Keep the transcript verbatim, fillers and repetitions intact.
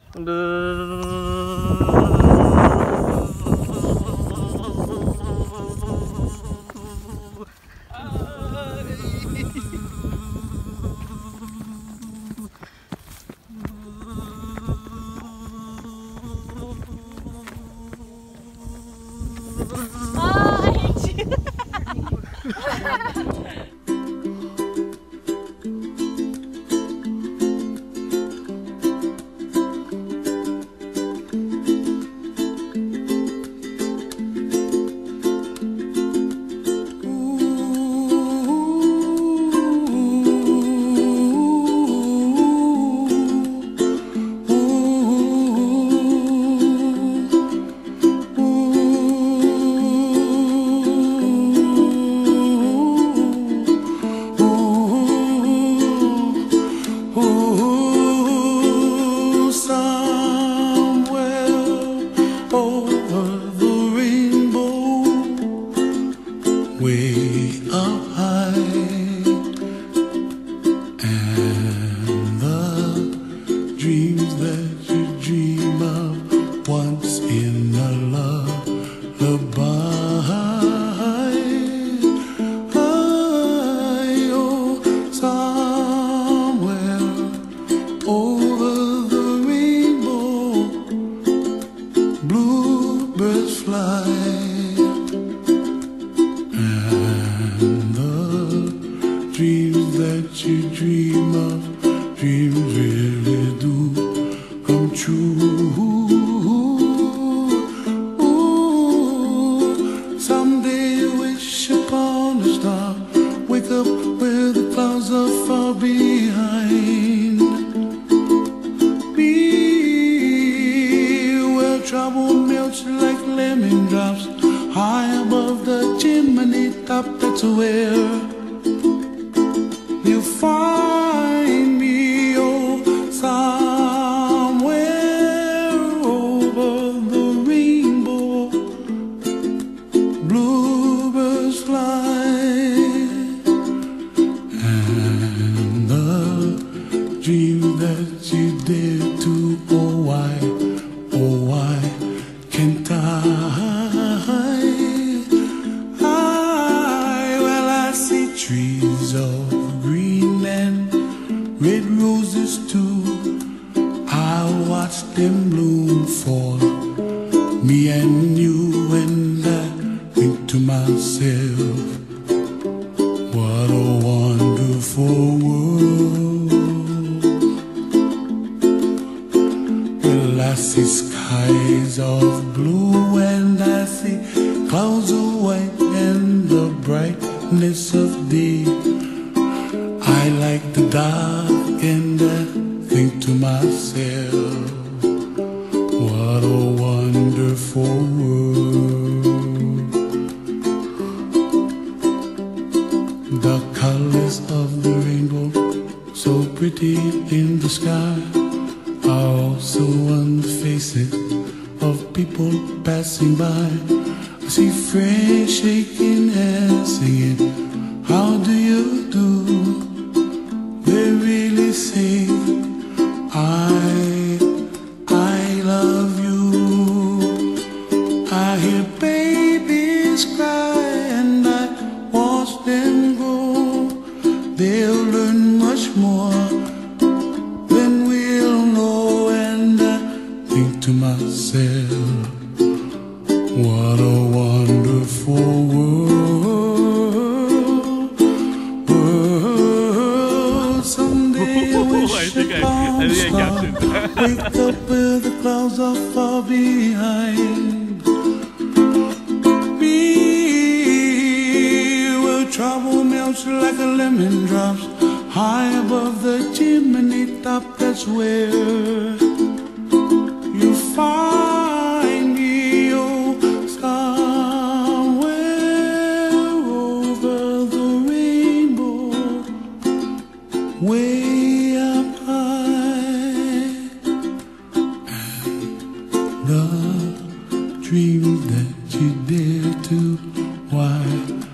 Way up high, and the dreams that you dream of once in a lullaby. I, oh, somewhere over the rainbow, bluebirds fly. Dreams that you dream of, dreams really do come true. Ooh, someday you wish upon a star, wake up where the clouds are far behind. Be where trouble melts like lemon drops, high above the chimney top. That's where you find me, oh, somewhere over the rainbow, bluebirds fly, and the dream that you dare to, oh why, oh why can't I? I, well I see trees of green and red roses too. I watch them bloom for me and you, and I think to myself, what a wonderful world. Well, I see skies of blue and I see clouds of white and the brightness of day. I like the dark and I think to myself, what a wonderful world. The colors of the rainbow, so pretty in the sky, are also on the faces of people passing by. I see friends shaking hands singing, how do you do? They really say, I, I love you. I hear babies cry and I watch them grow. They'll learn much more than we'll know, and I think to myself, what a wonderful world. I think I got it. Wake up where the clouds are far behind. Be where trouble melts like a lemon drops, high above the chimney top. That's where you find me, oh, somewhere over the rainbow, way up high, and the dreams that you dare to, why